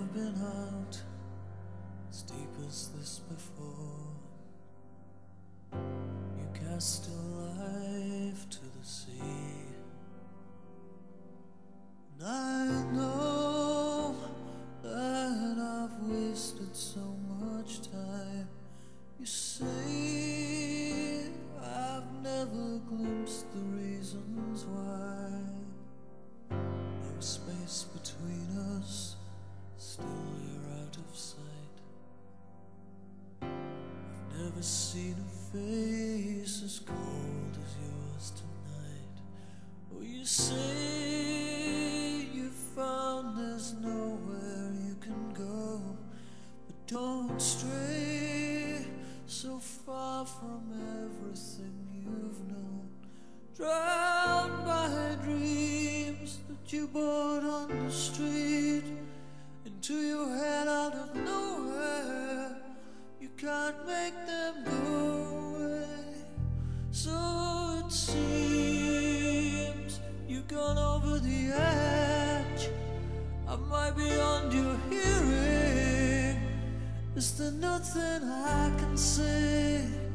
been out as deep as this before. You cast your life to the sea, and I know that I've wasted so much time. You say I've never glimpsed the reasons why. No space between us, still you're out of sight. I've never seen a face as cold as yours tonight. Oh, you say you found there's nowhere you can go, but don't stray so far from everything you've known. Drowned by dreams that you bought on the street, into your head out of nowhere. You can't make them go away. So it seems you've gone over the edge. I might be beyond your hearing. Is there nothing I can say?